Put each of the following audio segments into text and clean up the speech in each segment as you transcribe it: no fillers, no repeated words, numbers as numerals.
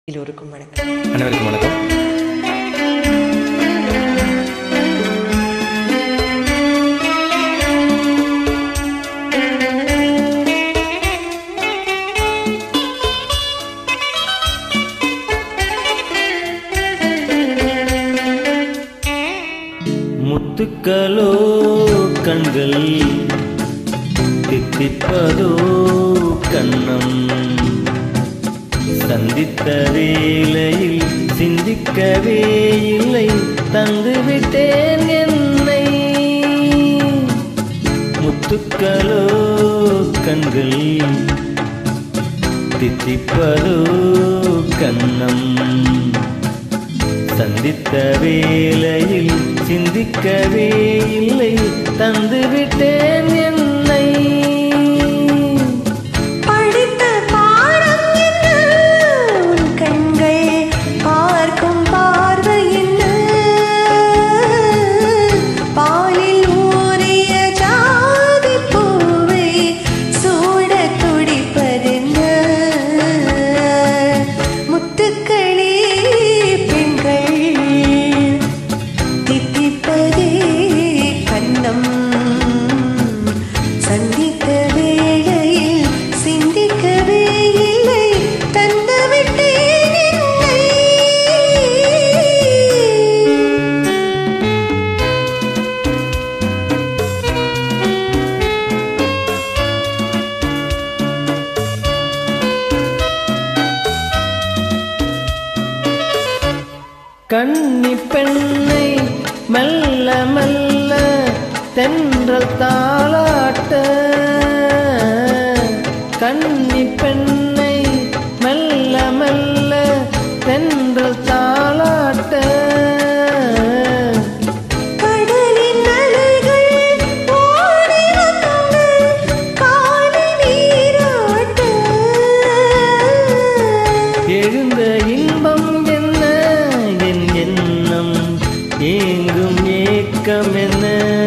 எல்லோருக்கும் வணக்கம். அனைவருக்கும் வணக்கம். முத்துக்களோ கண்கள் தித்திப்பதோ கண்ணம் சந்தித்த வேளையில் சிந்திக்கவே இல்லை தந்துவிட்டேன் என்னை. முத்துக்களோ கண்கள் தித்திப்பதோ கண்ணம் சந்தித்த வேளையில் சிந்திக்கவே இல்லை தந்துவிட்டேன் என்னை. கன்னி பெண்ணை மெல்ல மெல்ல தென்றல் தாளாட்ட, கன்னி பெண்ணை மெல்ல மெல்ல தென்றல் தாளாட்ட, எழுந்த இன்பம் என்ன என் எண்ணம் ஏங்கும் ஏக்கம் என்ன,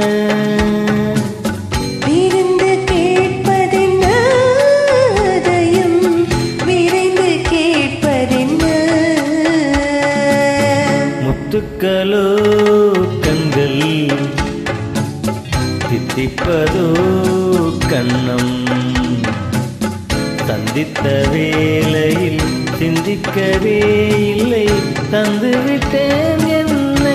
விருந்து கேட்பதென்ன அதயம் விரைந்து கேட்பதென்ன. முத்துக்களோ கண்கள் தித்திப்பதோ கண்ணம் சந்தித்த வேளையில் சிந்திக்கவே இல்லை தந்துவிட்டேன் என்னை.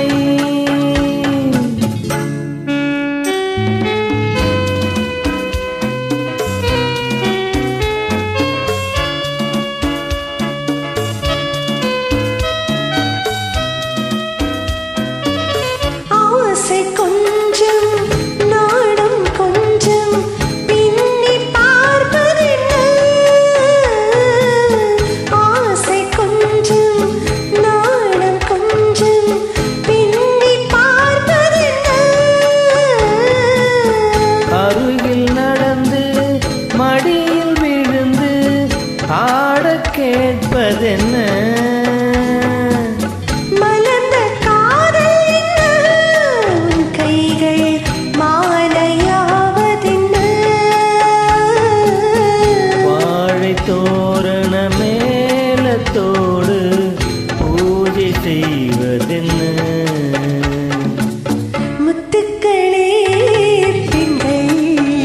ஆசை கொஞ்சம் நாடம் கொஞ்சம் பின்னி பார்ப்பதென்ன. ஆசை கொஞ்சம் நாடம் கொஞ்சம் பின்னி பார்ப்பதென்ன. அருகில் நடந்து மடியில் விழுந்து ஆட கேட்பதென்ன, மலர்ந்த காதல் என்ன உன் கைகள் மாலையாவதென்ன. வாழை தோரண மேலத்தோடு பூஜை செய்வதென்ன, முத்துக்களே பெண்கள்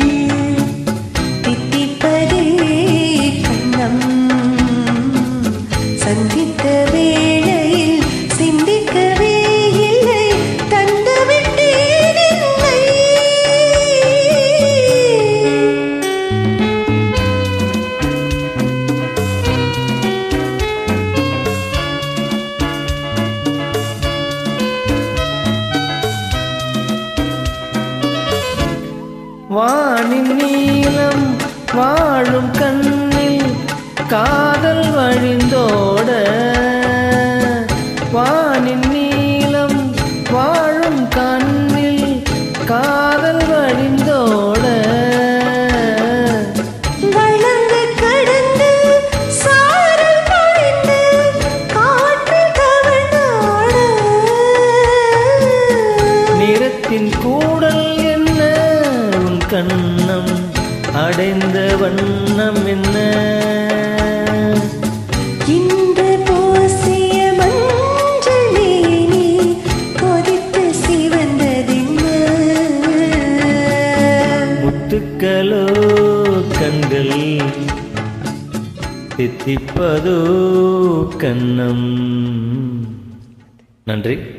தித்திப்பதே கண்ணம் சந்தித்த வேளையில் சிந்திக்கவே இல்லை தந்துவிட்டேன் என்னை. வானின் நீளம் வாழும் கண்ணில் காதல் வழிந்தோட, வானின் நீளம் வாழும் கண்ணில் காதல் வழிந்தோட, வளர்ந்து கடந்து சாரல் பொழிந்து காற்று தவழ்ந்தாட, நிறத்தின் கூடல் என்ன உன் கண்ணம் அடைந்த வண்ணம் என்ன, இந்த முத்துக்களோ கண்கள் தித்திப்பதோ கண்ணம். நன்றி.